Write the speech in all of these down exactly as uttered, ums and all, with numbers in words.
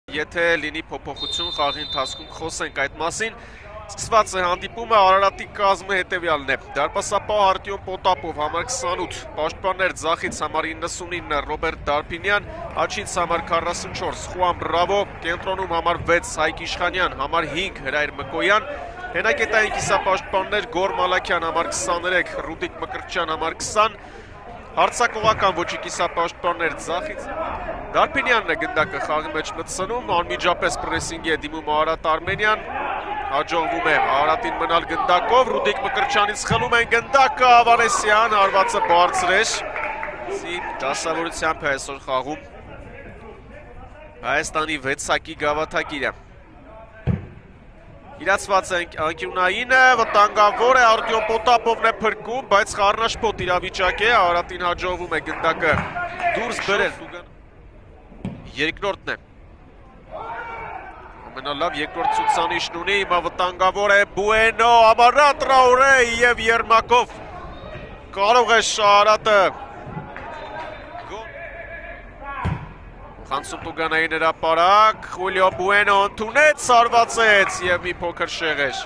Եթե լինի փոփոխություն խաղի ընթացքում խոսենք այդ մասին, սկսված է հանդիպումը Արարատի կազմը հետևյալն է. Դարպասապահ Արտյոմ Պոտապով համար քսանութ, պաշտպաններ Ձախից համար իննսունինը Ռոբերտ Դարփինյան, Աչից համար քառասունչորս Խուան Բրավո, կենտրոնում համար վեց Հայկ Իշխանյան, համար հինգ Հրայր Մկոյան, հենակետային կիսապաշտպաններ Գոր Մալաքյան համար քսաներեք, Ռուդիկ Մկրտչյան համար քսան, հարցակողական ոչի կիսապաշտպաններ Ձախից Դարփինյանն է գնդակը խաղի մեջ մտցնում, անմիջապես պրեսինգի է դիմում Արարատ Արմենյան, հաջողվում է Արարատին մնալ գնդակով, Ռուդիկ Մկրտչյանից խլում են գնդակը, Ավանեսյան, հարվածը բարձր է, դասավորությամբ է այսօր խաղում Հայաստանի վեցակի գավաթակիրը։ Իրացված է անկյունայինը, վտանգավոր է, Արտյոմ Պոտապովն է փրկում, բայց խառնաշփոթ իրավիճակ է, Արարատին հաջողվում է գնդակը դուրս բերել։ Երկրորդն է։ Ամենալավ երկրորդ ցուցանիշն ունի, հիմա վտանգավոր է Բուենո, Ամարատ Տրաուրե և Երմակով։ Կարող է Արարատը Խանցում տուգանային հրապարակ, Խուլիո Բուենո ընդունեց, հարվածեց և մի փոքր շեղեր։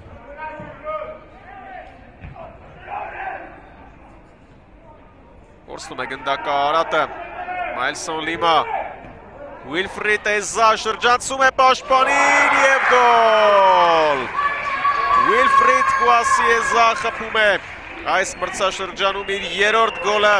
Որսնում է գնդակը Արարատը, Մայլսոն Լիմա, Ուիլֆրիդ Էզա շրջանցում է պաշտպանին և գոլ։ Ուիլֆրիդ Կուասի Էզա խփում է այս մրցաշրջանում իր երրորդ գոլը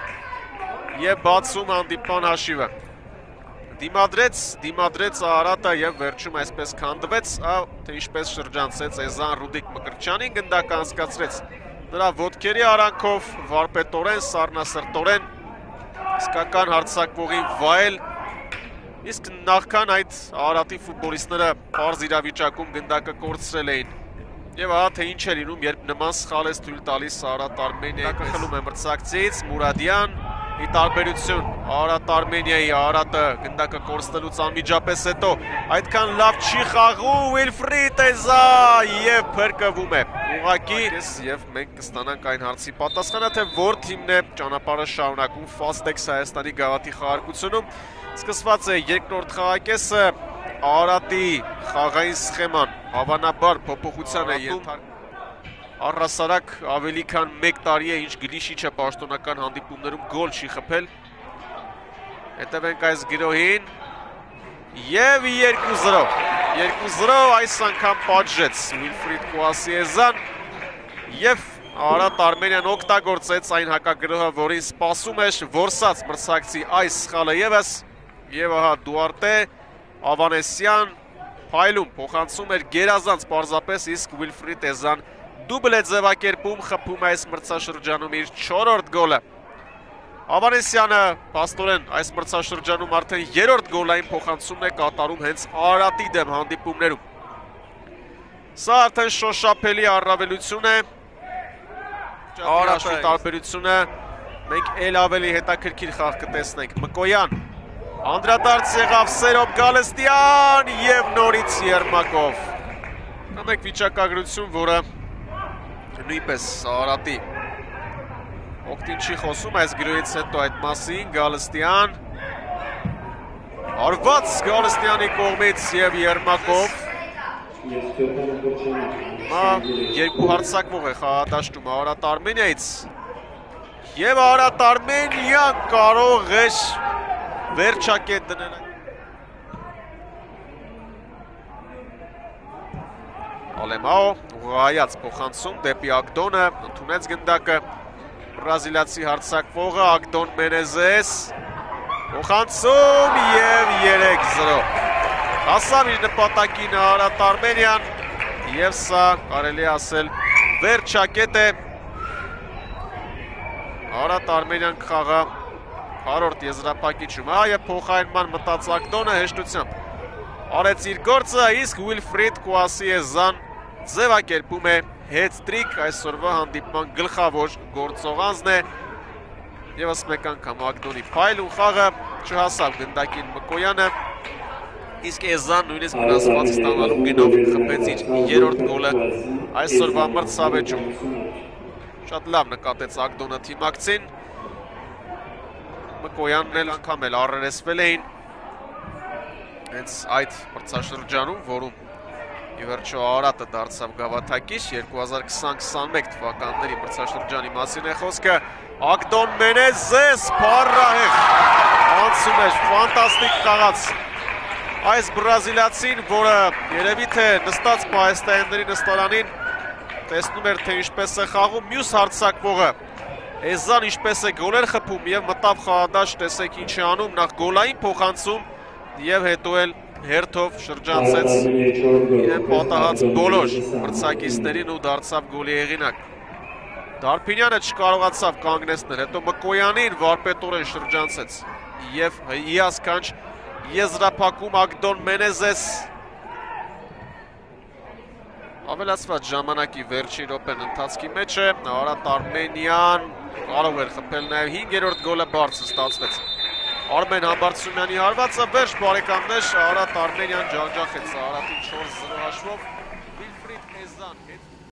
և բացում հանդիպման հաշիվը։ Դիմադրեց, դիմադրեց Արարատը և վերջում այսպես քանդվեց, թե ինչպես շրջանցեց Էզան Ռուդիկ Մկրտչյանին, գնդակը անցկացրեց նրա ոտքերի արանքով, վարպետորեն, սառնասրտորեն, իսկական հարձակվողին վայել, իսկ նախքան այդ Արարատի ֆուտբոլիստները պարզ իրավիճակում գնդակը կորցրել էին։ Եվ ահա թե ինչ է լինում, երբ նման սխալ ես թույլ տալիս Արարատ Արմենիայի խլում է մրցակցից, Մուրադյան, ի տարբերություն Արարատ Արմենիայի, Արարատը գնդակը կորցնելուց անմիջապես հետո այդքան լավ չի խաղում, Ուիլֆրիդ Էզա և փրկվում է։ Ուղղակի և մենք կստանանք այն հարցի պատասխանը, թե որ թիմն է ճանապարհը շարունակում Ֆաստեքս Հայաստանի գավաթի խաղարկությունում։ Սկսված է երկրորդ խաղակեսը, Արարատի խաղային սխեման հավանաբար փոփոխության է ենթարկվում։ Առհասարակ ավելի քան մեկ տարի է, ինչ Գլիշիչը պաշտոնական հանդիպումներում գոլ չի խփել։ Հետևենք այս գրոհին և երկու զրո։ երկու զրո այս անգամ պատժեց Ուիլֆրիդ Կուասի Էզան և Արարատ Արմենիան օգտագործեց այն հակագրոհը, որին սպասում էր որսած մրցակցի այս սխալը ևս և ահա Դուարտե, Ավանեսյան փայլում փոխանցում էր գերազանց պարզապես, իսկ Ուիլֆրիդ Էզան դուբլ է ձևակերպում, խփում այս մրցաշրջանում իր չորրորդ գոլը։ Ավանեսյանը փաստորեն այս մրցաշրջանում արդեն երրորդ գոլային փոխանցումն է կատարում հենց Արարատի դեմ հանդիպումներում։ Սա արդեն շոշափելի առավելություն է։ Արարատի տարբերությունը մենք էլ ավելի հետաքրքիր խաղ կտեսնենք։ Մկոյան, անդրադարձ եղավ Սերոբ Գալստյան և նորից Երմակով։ Մեկ վիճակագրություն, որը նույնպես Արարատի օգտին չի խոսում այս գրոհից հետո այդ մասին, Գալստյան, հարված Գալստյանի կողմից և Երմակով, երկու հարցակվող է խաղադաշտում Արարատ Արմենիայից և Արարատ Արմենիան կարող էր վերջակետ դնել։ Ալեմաո ուղղայաց փոխանցում դեպի Ագդոնը, ընդունեց գնդակը բրազիլացի հարցակվողը, Ագդոն Մենեզես, փոխանցում և երեք զրո։ Հասավ իր նպատակին Արարատ Արմենիան և սա կարելի ասել վերջակետ է։ Արարատ Արմենիան կխաղա քառորդ եզրափակիչում, և փոխարինման մտած Ագդոնը հեշտությամբ արեց իր գործը, իսկ Ուիլֆրիդ Կուասի Էզան ձևակերպում է հետ-տրիկ, այսօրվա հանդիպման գլխավոր գործողանձն է։ Եվս մեկ անգամ Ագդոնի փայլուն խաղը չհասավ գնդակին Մկոյանը, իսկ Էզան նույնիսկ վնասված ստանալու գնով խփեց իր երրորդ գոլը այսօրվա մրցավեճում։ Շատ լավ նկատեց Ագդոնը թիմակցին, Մկոյանն էլ անգամ էլ առերեսվել էին հենց այդ մրցաշրջանում, որում ի վերջո Արարատը դարձավ գավաթակից, երկու հազար քսան քսանմեկ թվականների մրցաշրջանի մասին է խոսքը, Ագդոն Մենեզես փառահեղ անցում էր, ֆանտաստիկ խաղաց այս բրազիլացին, որը երևի թե նստած պահեստայինների նստարանին տեսնում էր, թե ինչպես է խաղում, մյուս հարձակվողը Էզան ինչպես է գոլեր խփում և մտավ խաղադաշտ, տեսեք ինչ է անում, նախ գոլային փոխանցում և հետո էլ հերթով շրջանցեց իրեն պատահած բոլոր մրցակիցներին ու դարձավ գոլի հեղինակ։ Դարփինյանը չկարողացավ կանգնեցնել, հետո Մկոյանին վարպետորեն շրջանցեց և հիասքանչ եզրափակում Ագդոն Մենեզես ավելացված ժամանակի վերջին րոպեն ընթացքի մեջ է, Արարատ Արմենիան կարող էր խփել նաև հինգերորդ գոլը բարձր ստացվեց։ Արմեն Համբարձումյանի հարվածը վերջ բարեկամներ, Արարատ Արմենիան ջախջախեց Արարատին չորս զրո հաշվով, Վիլֆրիդ Էզան հետ